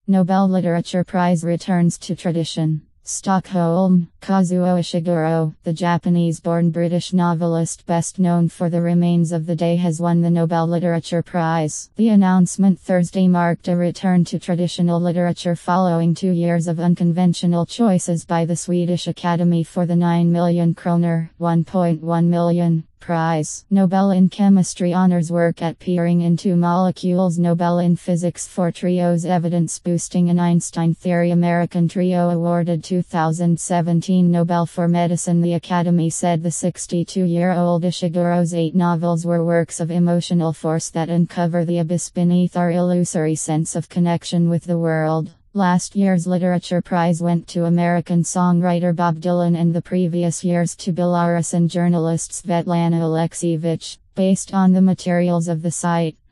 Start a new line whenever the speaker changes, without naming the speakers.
Nobel Literature Prize returns to tradition. Stockholm, Kazuo Ishiguro, the Japanese-born British novelist best known for The Remains of the Day, has won the Nobel Literature Prize. The announcement Thursday marked a return to traditional literature following 2 years of unconventional choices by the Swedish Academy for the 9 million kronor (1.1 million) prize. Nobel in Chemistry honors work at peering into molecules. Nobel in Physics for trios evidence boosting an Einstein theory. American trio awarded 2017 Nobel for Medicine. The Academy said the 62-year-old Ishiguro's 8 novels were works of emotional force that uncover the abyss beneath our illusory sense of connection with the world. Last year's Literature Prize went to American songwriter Bob Dylan and the previous years to Belarusian journalist Svetlana Alexievich, based on the materials of the site.